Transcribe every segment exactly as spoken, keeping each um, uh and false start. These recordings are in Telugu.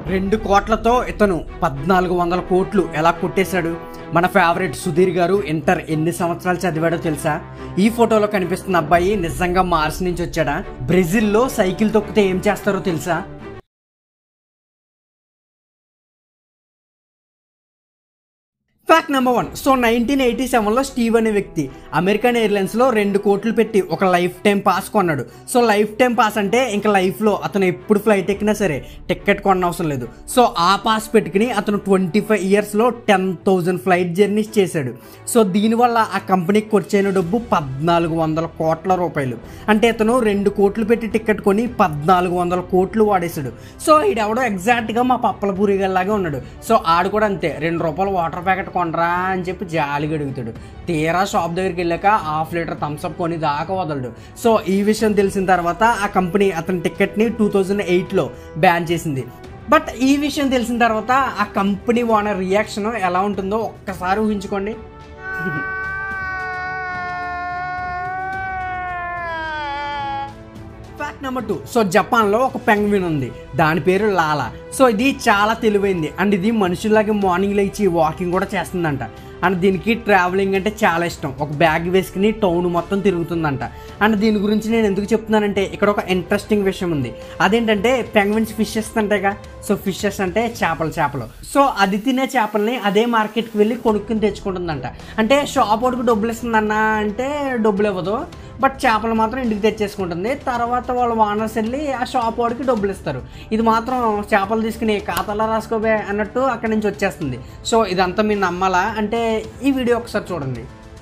రెండు కోట్లతో ఇతను పద్నాలుగు వందల కోట్లు ఎలా కొట్టేశాడు? మన ఫేవరెట్ సుధీర్ గారు ఇంటర్ ఎన్ని సంవత్సరాలు చదివాడో తెలుసా? ఈ ఫోటోలో కనిపిస్తున్న అబ్బాయి నిజంగా మార్స్ నుంచి వచ్చాడా? బ్రెజిల్లో సైకిల్ తొక్కితే ఏం చేస్తారో తెలుసా? Fact number one. So nineteen eighty సెవెన్లో స్టీవ్ అనే వ్యక్తి అమెరికన్ ఎయిర్లైన్స్లో రెండు కోట్లు పెట్టి ఒక లైఫ్ టైం పాస్ కొన్నాడు. సో లైఫ్ టైం పాస్ అంటే ఇంకా లైఫ్లో అతను ఎప్పుడు ఫ్లైట్ ఎక్కినా సరే టికెట్ కొన్న అవసరం లేదు. సో ఆ పాస్ పెట్టుకుని అతను ట్వంటీ ఫైవ్ ఇయర్స్లో టెన్ థౌజండ్ ఫ్లైట్ జర్నీస్ చేశాడు. సో దీనివల్ల ఆ కంపెనీకి వచ్చేన డబ్బు పద్నాలుగు వందల కోట్ల రూపాయలు. అంటే ఇతను రెండు కోట్లు పెట్టి టికెట్ కొని పద్నాలుగు వందల కోట్లు వాడేశాడు. సో ఈడెవడో ఎగ్జాక్ట్గా మా పప్పల పూరిగల్లాగే ఉన్నాడు. సో ఆడు కూడా అంతే, రెండు రూపాయలు వాటర్ ప్యాకెట్ కొనరా అని చెప్పి జాలిగా అడుగుతాడు. తీరా షాప్ దగ్గరికి వెళ్ళాక హాఫ్ లీటర్ థమ్స్అప్ కొని దాకా వదలడు. సో ఈ విషయం తెలిసిన తర్వాత ఆ కంపెనీ అతని టికెట్ని టూ థౌజండ్ ఎయిట్లో బ్యాన్ చేసింది. బట్ ఈ విషయం తెలిసిన తర్వాత ఆ కంపెనీ ఓనర్ రియాక్షన్ ఎలా ఉంటుందో ఒక్కసారి ఊహించుకోండి. Fact number two. సో జపాన్లో ఒక పెంగ్విన్ ఉంది, దాని పేరు లాలా. సో ఇది చాలా తెలివైంది అండ్ ఇది మనుషుల్లాగే మార్నింగ్ లేచి వాకింగ్ కూడా చేస్తుందంట. అండ్ దీనికి ట్రావెలింగ్ అంటే చాలా ఇష్టం. ఒక బ్యాగ్ వేసుకుని టౌన్ మొత్తం తిరుగుతుందంట. అండ్ దీని గురించి నేను ఎందుకు చెప్తున్నానంటే ఇక్కడ ఒక ఇంట్రెస్టింగ్ విషయం ఉంది. అదేంటంటే పెంగ్విన్స్ ఫిషెస్ అంటేగా. సో ఫిషెస్ అంటే చేపలు చేపలు సో అది తినే చేపల్ని అదే మార్కెట్కి వెళ్ళి కొనుక్కుని తెచ్చుకుంటుందంట. అంటే షాప్ వాడికి డబ్బులు ఇస్తుందన్న అంటే డబ్బులు ఇవ్వదు, బట్ చేపలు మాత్రం ఇంటికి తెచ్చేసుకుంటుంది. తర్వాత వాళ్ళ ఓనర్స్ వెళ్ళి ఆ షాప్ వాడికి డబ్బులు ఇస్తారు. ఇది మాత్రం చేపలు తీసుకుని ఖాతాలో రాసుకోబే అన్నట్టు అక్కడి నుంచి వచ్చేస్తుంది. సో ఇదంతా మీరు నమ్మాలా అంటే ఈ వీడియో ఒకసారి చూడండి.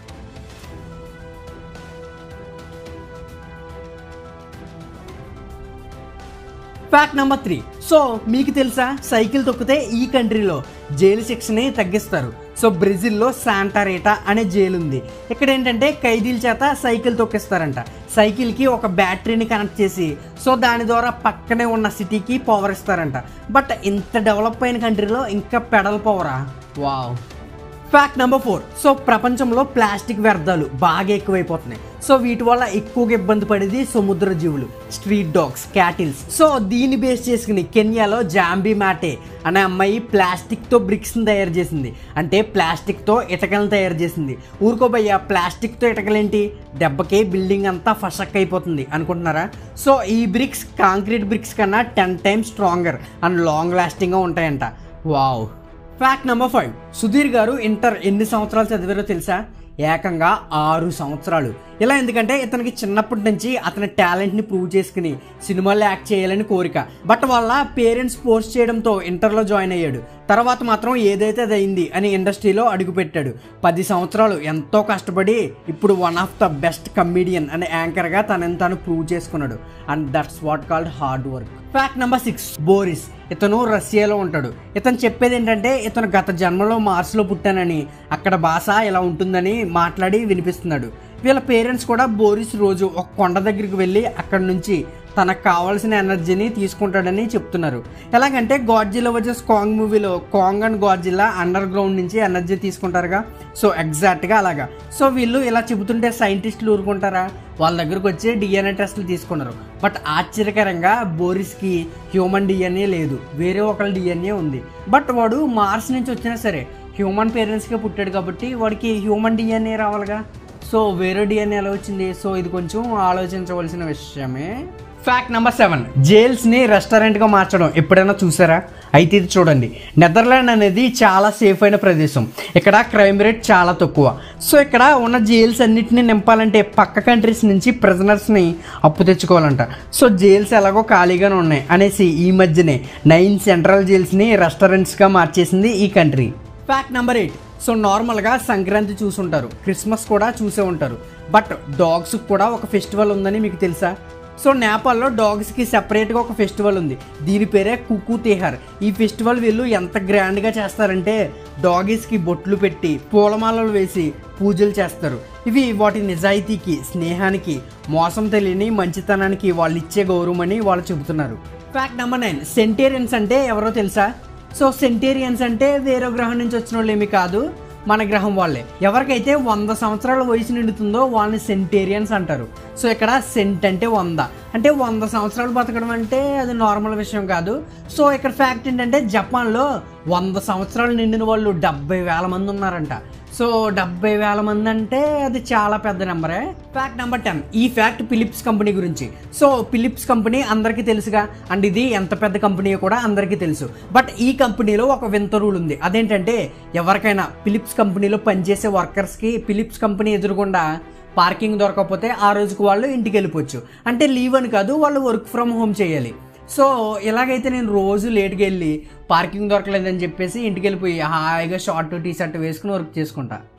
Fact number three. సో మీకు తెలుసా సైకిల్ తొక్కితే ఈ కంట్రీలో జైలు శిక్షని తగ్గిస్తారు. సో బ్రెజిల్లో శాంటారేటా అనే జైలు ఉంది. ఇక్కడ ఏంటంటే ఖైదీల చేత సైకిల్ తొక్కిస్తారంట. సైకిల్కి ఒక బ్యాటరీని కనెక్ట్ చేసి సో దాని ద్వారా పక్కనే ఉన్న సిటీకి పవర్ ఇస్తారంట. బట్ ఇంత డెవలప్ అయిన కంట్రీలో ఇంకా పెడల్ పవరా? Wow. Fact number four. So ప్రపంచంలో ప్లాస్టిక్ వ్యర్థాలు బాగా ఎక్కువైపోతున్నాయి. సో వీటి వల్ల ఎక్కువగా ఇబ్బంది పడేది సముద్ర జీవులు, స్ట్రీట్ డాగ్స్, క్యాటిల్స్. సో దీన్ని బేస్ చేసుకుని కెన్యాలో జాంబీ మాటే అనే అమ్మాయి ప్లాస్టిక్తో బ్రిక్స్ని తయారు చేసింది. అంటే ప్లాస్టిక్తో ఇటకలను తయారు చేసింది. ఊరుకోబయ్యా, ప్లాస్టిక్తో ఇటకలేంటి, దెబ్బకి బిల్డింగ్ అంతా ఫషక్ అయిపోతుంది అనుకుంటున్నారా? సో ఈ బ్రిక్స్ కాంక్రీట్ బ్రిక్స్ కన్నా ten times stronger and long లాస్టింగ్గా ఉంటాయంట. Wow. Fact number five. Sudheer garu inter ఎన్ని సంవత్సరాలు చదివారో తెలుసా? ఏకంగా ఆరు సంవత్సరాలు. ఇలా ఎందుకంటే ఇతనికి చిన్నప్పటి నుంచి అతని టాలెంట్ని ప్రూవ్ చేసుకుని సినిమాల్లో యాక్ట్ చేయాలని కోరిక. బట్ వాళ్ళ పేరెంట్స్ ఫోర్స్ చేయడంతో ఇంటర్లో జాయిన్ అయ్యాడు. తర్వాత మాత్రం ఏదైతే అది అయింది అని ఇండస్ట్రీలో అడుగుపెట్టాడు. పది సంవత్సరాలు ఎంతో కష్టపడి ఇప్పుడు one of the best comedian అనే యాంకర్గా తనని తాను ప్రూవ్ చేసుకున్నాడు. And that's what called hard work. Fact number six. Boris. ఇతను రష్యాలో ఉంటాడు. ఇతను చెప్పేది ఏంటంటే ఇతను గత జన్మలో మార్స్లో పుట్టానని, అక్కడ భాష ఇలా ఉంటుందని మాట్లాడి వినిపిస్తున్నాడు. వీళ్ళ పేరెంట్స్ కూడా బోరిస్ రోజు ఒక కొండ దగ్గరికి వెళ్ళి అక్కడి నుంచి తనకు కావాల్సిన ఎనర్జీని తీసుకుంటాడని చెప్తున్నారు. ఎలాగంటే గాడ్జిల్లా వర్సెస్ కాంగ్ మూవీలో Kong and Godzilla underground నుంచి ఎనర్జీ తీసుకుంటారుగా. సో ఎగ్జాక్ట్గా అలాగా. సో వీళ్ళు ఇలా చెబుతుంటే సైంటిస్టులు ఊరుకుంటారా? వాళ్ళ దగ్గరకు వచ్చి డిఎన్ఏ టెస్టులు తీసుకున్నారు. బట్ ఆశ్చర్యకరంగా బోరిస్కి హ్యూమన్ డిఎన్ఏ లేదు, వేరే ఒకళ్ళ డిఎన్ఏ ఉంది. బట్ వాడు మార్స్ నుంచి వచ్చినా సరే హ్యూమన్ పేరెంట్స్కే పుట్టాడు కాబట్టి వాడికి హ్యూమన్ డిఎన్ఏ రావాలిగా. సో వేరే డిఎన్ఏ ఎలా వచ్చింది? సో ఇది కొంచెం ఆలోచించవలసిన విషయమే. Fact number seven. జైల్స్ని రెస్టారెంట్గా మార్చడం ఎప్పుడైనా చూసారా? అయితే ఇది చూడండి. నెదర్లాండ్ అనేది చాలా సేఫ్ అయిన ప్రదేశం. ఇక్కడ క్రైమ్ రేట్ చాలా తక్కువ. సో ఇక్కడ ఉన్న జైల్స్ అన్నిటిని నింపాలంటే పక్క కంట్రీస్ నుంచి ప్రిజనర్స్ని అప్పు తెచ్చుకోవాలంట. సో జైల్స్ ఎలాగో ఖాళీగానే ఉన్నాయి అనేసి ఈ మధ్యనే నైన్ సెంట్రల్ జైల్స్ని రెస్టారెంట్స్గా మార్చేసింది ఈ country. Fact number eight. So నార్మల్గా సంక్రాంతి చూసుంటారు, క్రిస్మస్ కూడా చూసే ఉంటారు. బట్ డాగ్స్కి కూడా ఒక ఫెస్టివల్ ఉందని మీకు తెలుసా? సో నేపాల్లో డాగ్స్కి సెపరేట్గా ఒక ఫెస్టివల్ ఉంది. దీని పేరే కుకు తిహార్. ఈ ఫెస్టివల్ వీళ్ళు ఎంత గ్రాండ్గా చేస్తారంటే డాగీస్కి బొట్లు పెట్టి పూలమాలలు వేసి పూజలు చేస్తారు. ఇవి వాటి నిజాయితీకి, స్నేహానికి, మోసం తెలియని మంచితనానికి వాళ్ళు ఇచ్చే గౌరవం అని వాళ్ళు చెబుతున్నారు. Fact number nine. సెంటేరియన్స్ అంటే ఎవరో తెలుసా? సో సెంటేరియన్స్ అంటే వేరే గ్రహం నుంచి వచ్చిన వాళ్ళు ఏమీ కాదు, మన గ్రహం వాళ్ళే. ఎవరికైతే వంద సంవత్సరాల వయసు నిండుతుందో వాళ్ళని సెంటేరియన్స్ అంటారు. సో ఇక్కడ సెంట్ అంటే వంద, అంటే వంద సంవత్సరాలు బతకడం అంటే అది నార్మల్ విషయం కాదు. సో ఇక్కడ ఫ్యాక్ట్ ఏంటంటే జపాన్లో వంద సంవత్సరాలు నిండిన వాళ్ళు డెబ్బై వేల మంది ఉన్నారంట. సో డెబ్బై వేల మంది అంటే అది చాలా పెద్ద నెంబరే. Fact number ten. ఈ ఫ్యాక్ట్ ఫిలిప్స్ కంపెనీ గురించి. సో ఫిలిప్స్ కంపెనీ అందరికీ తెలుసుగా, అండ్ ఇది ఎంత పెద్ద కంపెనీ కూడా అందరికీ తెలుసు. బట్ ఈ కంపెనీలో ఒక వింత రూల్ ఉంది. అదేంటంటే ఎవరికైనా ఫిలిప్స్ కంపెనీలో పనిచేసే వర్కర్స్కి ఫిలిప్స్ కంపెనీ ఎదురుగుండా పార్కింగ్ దొరకకపోతే ఆ రోజుకు వాళ్ళు ఇంటికి వెళ్ళిపోవచ్చు. అంటే లీవ్ అని కాదు, వాళ్ళు వర్క్ ఫ్రమ్ హోమ్ చేయాలి. సో ఇలాగైతే నేను రోజు లేట్కి వెళ్ళి పార్కింగ్ దొరకలేదని చెప్పేసి ఇంటికి వెళ్ళిపోయి హాయిగా షార్ట్ టీ షర్ట్ వేసుకుని వర్క్ చేసుకుంటా.